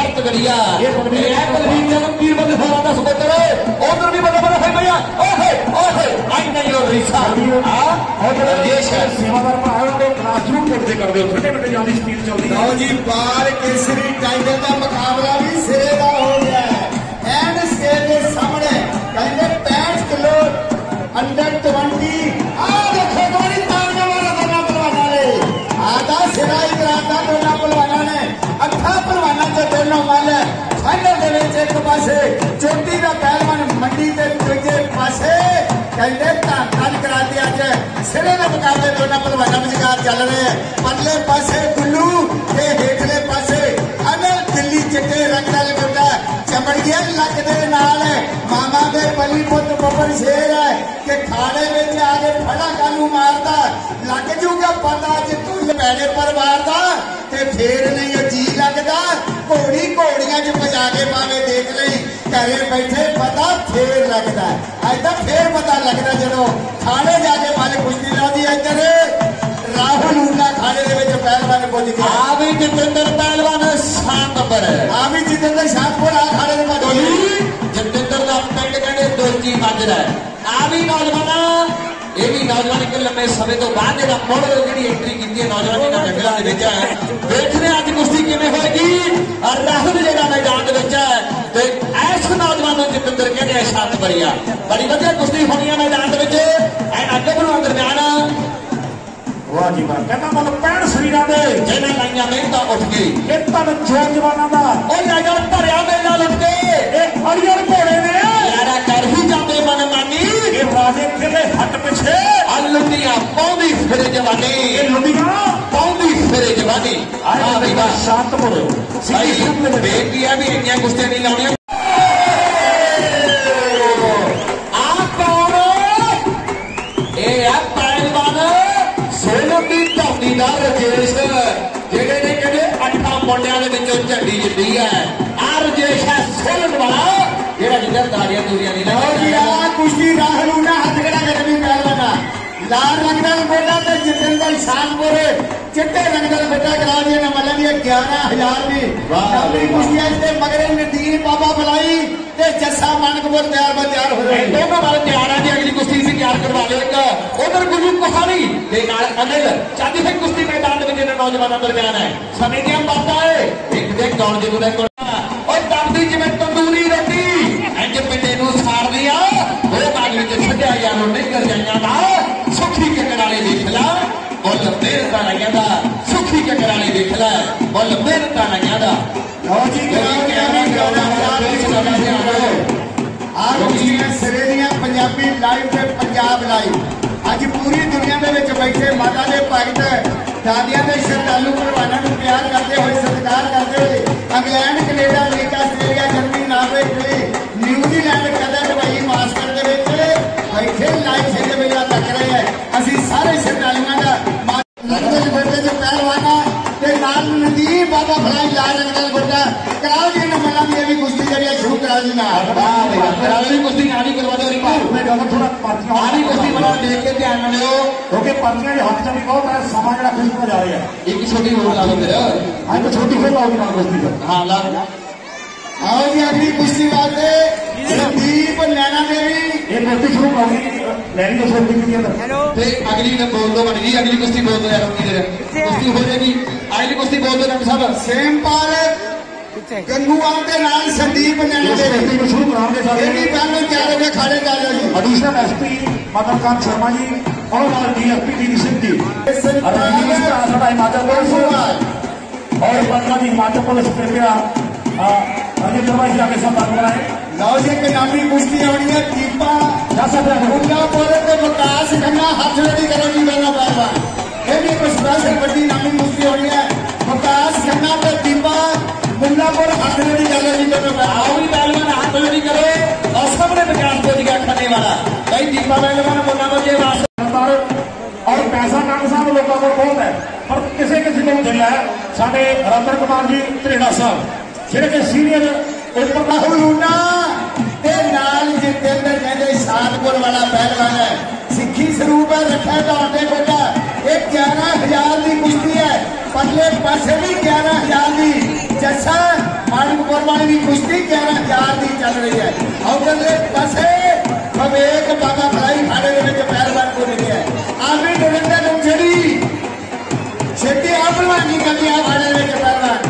सख्त गलिया पीर बंद का सपोर्टर उधर भी बड़ा बड़ा है भैया आई नहीं हो रही सेवादार क्लासरूम करते कर दो छोटे बड़े ज्यादा स्पीड चलती है जी बार केसरी टाइगर का मुकाबला भी सिरे का हो गया है एंड स्केल के सामने कहते 65 किलो अंडर 20 आ देखो तुम्हारी तालियां वाला दोनों पहलवानों ने आधा सिराई कराता दोनों पहलवानों ने अठा पहलवानों के दोनों मल फाइनल दे विच एक पासे चोटी का पहलवान मंडी के दूजे पासे कहते धान कराते अज सिरे के मुकाबले दोनों पहलवानों विचकार चल रहे हैं परले पासे गुल्लू ते हेठले पासे अनल दिल्ली चिट्टे रंग नाल गोटा चमड़िया लक दे नाल मामा दे पली पुत बबन शेर है कि खाने में आके फड़ा कानू मारता लग जूगा पता जे तू लपैड़े पर मारता ते फिर नहीं जी लगता घोड़ी घोड़ियां च बजा के पावे देख ले घरे बैठे पता फिर लगता अज तक फिर पता लगता जो खाने जाके मल कुश्ती लादी इधर राहुल ऊना खाने के पहलवान पहुंच गया आ भी जितेंद्र पहलवान शांतपुर आ भी जितेंद्र शांतपुर आ खाने के बाद जितेंद्र का पिंड कहते दोची माजरा है आ भी नौजवान ये भी नौजवान एक लंबे समय तो बाद जो मुड़ जी एंट्री की नौजवान पिंडा है देखने अज कुश्ती किमें होगी और राहुल जो मैदान है ऐस नौजवान जितेंद्र कहते शांतपुरिया बड़ी वधिया कुश्ती होनी है मैदान अगे बढ़ाने दरम्यान वाह जी वाह कहना मतलब 65 शरीर के जिन्हें लाइया मेहनत उठ गई एक तन जवाना का लगा भरिया मेला लुट के अड़ियल घोड़े ने यारा कर ही जाते मन मानी ये राजे फिरे हट पिछे लुटिया पौंदी फिरे जवानी ये लुटिया पौंदी फिरे जवानी शांतपुर बेटी है भी इनिया कुश्तियां नहीं लाउनियां रजेश जेडे ने कहते 8 मुंडिया झंडी जिती है आ रजेश है सोलन वाला जेड़ा जिधर दारियां दूरियां नहीं कुश्ती राहुल ने हाथ खड़ा कर भी पहलवाना लाल रंग का गोटा तो जितेंद्र शानपुर चिट्टे रंग का गोटा करा दिया ना मतलब ये 11,000 भी कुश्तियां से मगर नदीर बाबा बुलाई ते जस्सा मानकपुर तैयार हो रहे दोनों वाले तैयार है अगली कुश्ती से तैयार करवा लेगा उधर गुरु कोहानी दे नाल अनिल चाहती है कुश्ती मैदान में जिन्हें नौजवानों दरम्यान है समय की हम बात है एक देख कौन जो और दबदी जिवें तंदूरी रोटी इंज पिंडे नूं साड़ दिया वो बाग विच छड्डिया यार नहीं कर जाइयां सुखी के कराले देख ला मुल मेहनत लगिया दा सुखी के कराले देख ला मुल मेहनत लगिया दा सिरे दियां पंजाबी लाइव ते पंजाब लाइव अज पूरी दुनिया के बैठे माता के भगत दादिया के श्रद्धालु पहलवानों को प्यार करते हुए सत्कार करते हुए England Canada America Australia Germany Norway Italy New Zealand Qatar Dubai master के बैठे लाइव से मेला तक रहे हैं असं सारे श्रद्धालुओं का पहलवाना नदीर बाबा फलाई लाल रंग गोटा करा दी मतलब ये भी कुश्ती जरिए शुरू करा दी ना कुश्ती आनी करवा दो थोड़ा आनी कुश्ती बना देख के ध्यान में लो क्योंकि पर्चियां के हाथ में बहुत है समा जरा खुश हो जा रही है एक छोटी होड़ ला दो मेरा हाँ तो छोटी हो लाओगी ना कुश्ती का हाँ ला आओ जी अगली कुश्ती वास्ते संदीप नैना देवी ये कुश्ती शुरू होगी नैनी तो छोटी की अंदर अगली ने बोल दो बनी अगली कुश्ती बोल दो यार कुश्ती हो जाएगी अगली कुश्ती बोल दो डॉक्टर साहब सेम पाल गंगूआं के नाल संदीप नैना देवी शुरू करांगे सारे ये भी पहले तैयार हो गए खाने जा रहे जी एडिशनल एसपी मदनकांत शर्मा जी और डीएसपी डी सिंह जी और हिमाचल प्रदेश और पटना जी हिमाचल प्रदेश कृपया अजय शर्मा जी आगे संपर्क बनाए लो जी नामी कुश्ती होनी है दीपा मुंडापुर के विकास खन्ना हाथ रेडी करो जी दोनों पहलवान ये भी कुछ स्पेशल बड़ी नामी कुश्ती होनी है विकास खन्ना पे दीपा मुंडापुर हाथ रेडी करो जी दोनों पहलवान हाथ रेडी करो और सामने विकास को दिखा खाने वाला भाई दीपा पहलवान मुंडापुर के वास्ते और पैसा नाम साहब लोगों को बहुत है पर किसी किसी को दिल है साढ़े रतन कुमार जी त्रेड़ा साहब जेडे सीनियर राहुल ऊना जितेंद्र कहते शानपुर वाला पहलवान है सिखी स्वरूप है रखा दौड़ने गोटा एक 11,000 की कुश्ती है परले पासे भी 11,000 की जैसा मानक कुश्ती 11,000 की चल रही है। उधरले पासे विवेक बाबा फलाई खाड़े के पहलवान को लिखे है आमी गोविंदा गुमछड़ी छेती आपलवानी करनी है खाड़े में पहलवान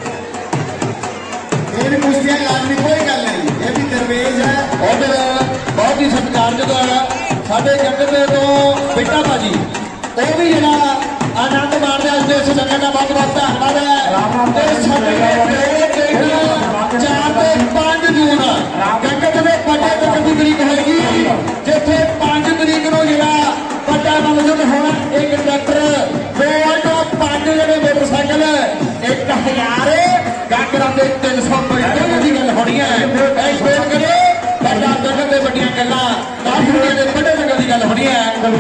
इन कुश्तियां लाजमी कोई गल नहीं ये भी दरवेज है। उधर बहुत ही सत्कारजोग साडे जंगल तो बिट्टा भाजी वो भी जरा आनंद मारते हैं इस जगह का बहुत बहुत धन्यवाद है। 4 से 5 जून जंगत में बड़े तक की तरीक होगी जिथे 5 तरीक को जरा बड़ा मनोरंजन होना एक ट्रैक्टर 5 जने मोटरसाइकिल 1000 गागरा के 350 की गल होनी है। एक्सपेक्ट करिए बड़ा जगत में बड़िया गल्लां बड़े जगह की गल होनी है।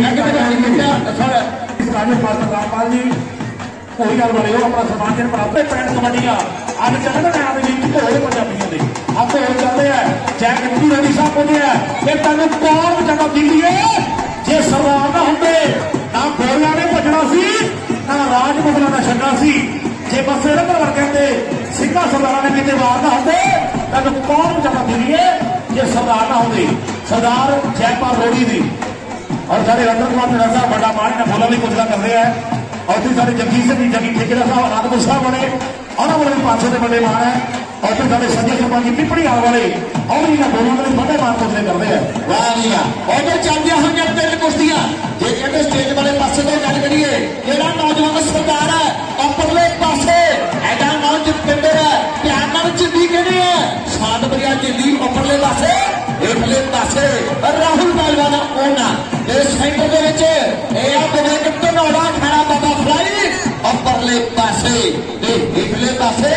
राजेश मास्टर रामपाल जी कोई गल वाले अपना सम्मान देन प्राप्त पैंट कबड्डियां अज चलते हैं होर पंजाबियों के अब तो हो चलते हैं चाहे कबड्डी रवि साहब बोलते हैं कि तेन कौन बचाना दिल्ली जे सरदार ना होंगे ना गोलियां ने भजना सी ना राज मुगलों ने छड्डना सी जे बसे रबर वर्गे सिंघा सरदार ने कितने वार ना होंगे तेन कौन बचाना दिल्ली जे सरदार ना होंगे सरदार जयपाल रोड़ी दी और सारे रतन कुमार मेरा साहब बड़ा मान ने बोला भी कुछ कर रहे हैं और फिर सारे जगजीत सिंह जगी ठेकेदार साहब आनंदपुर साहब बने उन्होंने भी 500 के बड़े मान है और फिर सारे संजय शर्मा जी पिपड़ी आने वाले और इन्होंने दोनों ने बड़े मान कुछ कर रहे हैं। वाह जी वाह उधर चलदियां होंगे 3 कुश्तियां जे कहते स्टेज वाले पासे तो गल करिए जेड़ा नौजवान सरदार है अपरले पासे ऐसा नाम जितेंद्र है प्यार नाल जिंदी कहने है शाद बरिया जिंदी अपरले पासे इधरले पासे राहुल पहलवान ओना सेंटर के विवेक धनौला खाना बाबा फलाई अपरले पासे इधरले पासे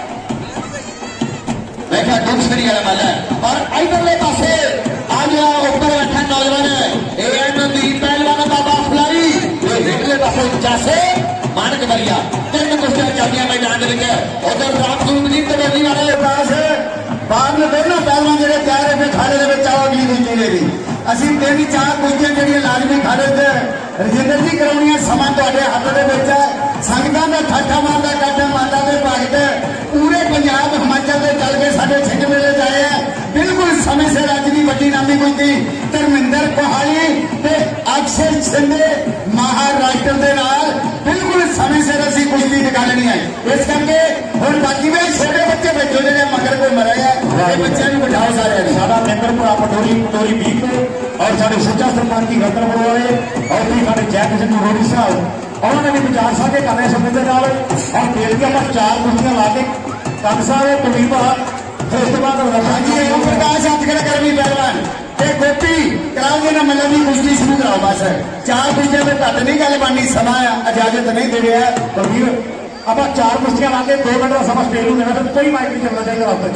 देखा दूसरी गल है और इधरले पासे आज ऊपर बैठा नौजवान दीप पहलवान बाबा फलाई इधरले पासे जैसे मानक बरिया 3 कुश्तियां चलदियां मैदान में उधर रामसूर जी तबेली वाले पास बाद में दोनों पहलवान जो तैयार है खाड़े के आओ अगली कुश्ती ले ली असी 3-4 कुश्तियां जी लाजमी खाड़े से रजिंदर जी कराउनियां समा तुहाडे हत्थ दे विच है संगतां दा ठाठा मारदा काठा मारदा ते भगत पूरे पंजाब हिमाचल से चल के साडे छिंज मेले च आए हैं बिल्कुल समय सिर अज की वड्डी नामी कुश्ती धर्मिंदर कोहाली ते अक्षय शिंदे महाराष्ट्र दे नाल बिल्कुल समय सिर असी कुश्ती निकालनी है इस करके हुण बाकी भी छोटे बच्चे बच्चों जो मगर कोई मरे है बच्चों को बिठाओ सारे साडा मेंबर भरा पटोरी पटोरी बीक और साढ़े सुचा सरपंच की गंदरपुर वाले और भी साढ़े जय किशन रोड़ी साहब उन्होंने भी विचार साझे कर रहे समय के नाल और खेल के आप 4 कुश्तियां ला के कंग साहब कुलदीप फिर उस बाद प्रकाश हाथ खड़ा कर भी पहलवान गोपी कराओ जी ना मतलब कुश्ती शुरू कराओ बस 4 कुश्तियां में घट नहीं गल बननी समा इजाजत नहीं दे रहा बलवीर आप 4 कुश्तियां ला के 2 मिनट का समा स्टेज देना फिर कोई माइक नहीं चलना चाहिए रास्ते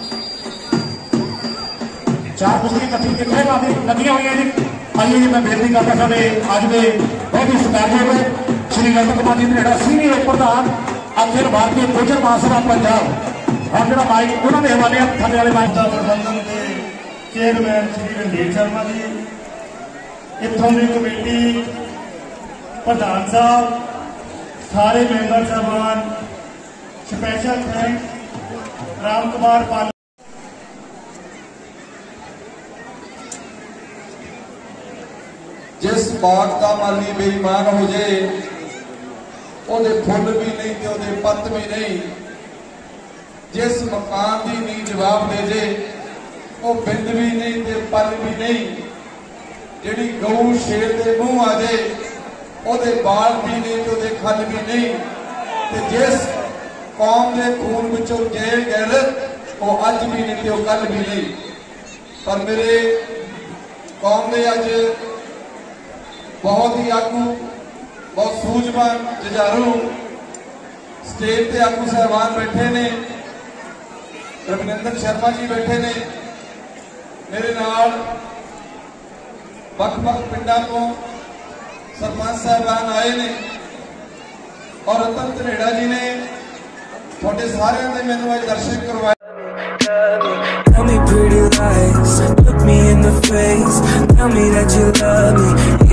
4 कुश्तियां इकट्ठी कितने लगियां हुई जी आइए जी मैं बेनती करता साढ़े अज के बहुत ही सत्कारयोग श्री रतन कुमार जी नेड़ा सीनियर प्रधान अखिल भारतीय गुर्जर महासभा पंजाब और जो माइक उन्होंने हवाले थले वाले माइक का प्रबंधन के चेयरमैन श्री रणधीर शर्मा जी इतों की कमेटी प्रधान साहब सारे मेंबर साहबान स्पैशल थैंक्स राम कुमार पाल जिस बाग का माली बेईमान हो जाए ओदे फुल भी नहीं ते ओदे पत्त भी नहीं जिस मकान की नींह जवाब दे जे वो बिंद भी नहीं ते पल भी नहीं जिहड़ी गऊ शेर दे मुंह आ जाए ओदे बाल भी नहीं ते ओदे खल भी नहीं ते जिस कौम के खून विचों जेल गैरत वो अज भी नहीं ते वो कल भी नहीं पर मेरे कौम ने अज बहुत ही आगू बहुत सूझवान जुझारू स्टेज पे आगू साहबान बैठे ने रविंदर शर्मा जी बैठे ने मेरे नाल वख-वख पिंडां तो सरपंच साहबान आए ने और रतन धनेड़ा जी ने थोड़े सारे ने मैनू आज दर्शन करवाए। Tell me pretty lies, look me in the face, tell me that you love me.